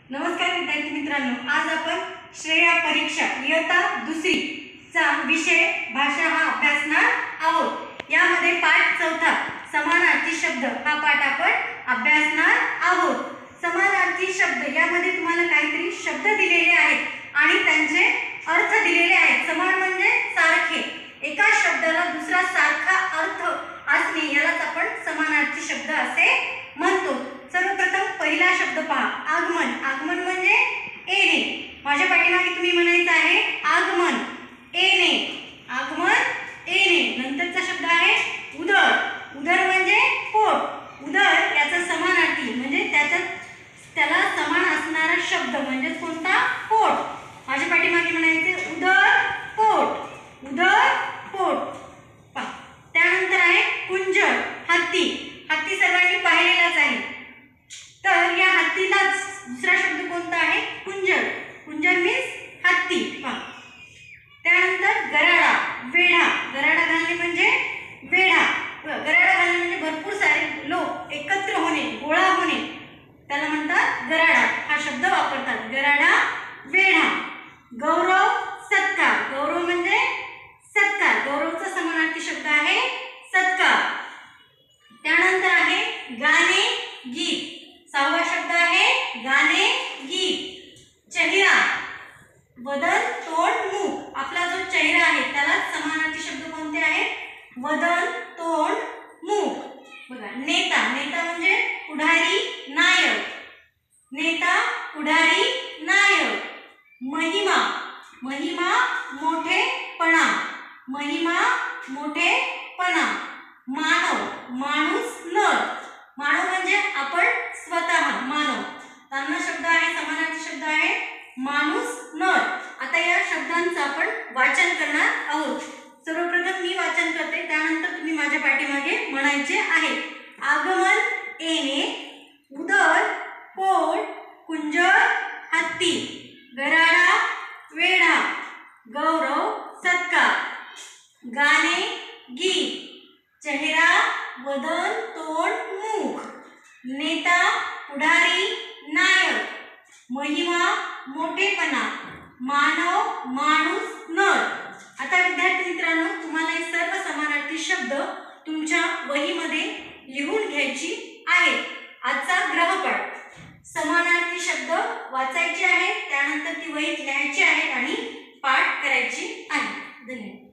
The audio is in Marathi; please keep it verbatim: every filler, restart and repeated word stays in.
नमस्कार विद्यार्थी मित्रांनो, आज आपण श्रेया परीक्षा इयत्ता दुसरी चा विषय भाषा हा अभ्यासणार आहोत। यामध्ये पाठ चौथा समानार्थी शब्द हा पाठ आपण अभ्यासणार आहोत। समानार्थी शब्द यामध्ये तुम्हाला काहीतरी शब्द दिलेले आहेत आणि त्यांचे अर्थ दिलेले आहेत। समान म्हणजे सारखे, एका शब्दाला दुसरा सारखा अर्थ असणे यालाच आपण समानार्थी शब्द असे म्हणतो। सर्वप्रथम पहिला शब्द पहा, आगमन। आगमन म्हणजे येणे। माझ्या पाठीमागे तुम्ही म्हणायचं आहे आगमन, येणे, आगमन, येणे। नंतरचा शब्द आहे उदर। उदर म्हणजे पोट। उदर याचा समानार्थी म्हणजे त्याच्या त्याला समान असणारा शब्द म्हणजे कोणता? पोट। माझ्या पाठीमागे म्हणायचे उदर पोट, उदर पोट। पहा, त्यानंतर आहे कुंजर, हत्ती। हत्ती सर्वांनी पाहिलेलाच आहे, तर या हत्तीलाच दुसरा शब्द कोणता आहे? कुंजर। कुंजर मीन्स हत्ती। पहा, त्यानंतर गराडा, वेढा। गराडा घालणे म्हणजे वेढा। गराडा घालणे म्हणजे भरपूर सारे लोक एकत्र होणे, गोळा होणे, त्याला म्हणतात गराडा। हा शब्द वापरतात, गराडा, वेढा। गौरव, सत्कार। गौरव म्हणजे सत्कार। गौरवचा समानार्थी शब्द आहे सत्कार। त्यानंतर आहे गाणे, गीत। सहावा शब्द आहे गाणे, गीत। चेहरा, वदन, तोंड, मुख। आपला जो चेहरा आहे त्याला समानार्थी शब्द कोणते आहेत? वदन, तोंड, मुख। बघा, नेता। नेता म्हणजे पुढारी, नायक। नेता, पुढारी, नायक। महिमा। महिमा मोठेपणा, महिमा मोठेपणा। मानव, माणूस, नर। मानव म्हणजे आपण स्वतः, मानव। त्यांना शब्द आहे, समानार्थी शब्द आहे माणूस, नर। आता या शब्दांचं आपण वाचन करणार आहोत। सर्वप्रथम मी वाचन करते, त्यानंतर तुम्ही माझ्या पाठीमागे म्हणायचे आहे। आगमन, येणे, उदर, पोट, कुंजर, हत्ती, गराडा, वेढा, गौरव, सत्कार, गाणे, गीत, चेहरा, वदन, तोंड, मुख, नेता, पुढारी, नायक, महिमा, मोठेपणा, मानव, माणूस, नर। आता विद्यार्थी मित्रांनो, तुम्हाला हे सर्व समानार्थी शब्द तुमच्या वहीमध्ये लिहून घ्यायची आहेत। आजचा गृहपाठ, समानार्थी शब्द वाचायचे आहेत, त्यानंतर ती वहीत लिहायची आहेत आणि पाठ करायची आहे। धन्यवाद।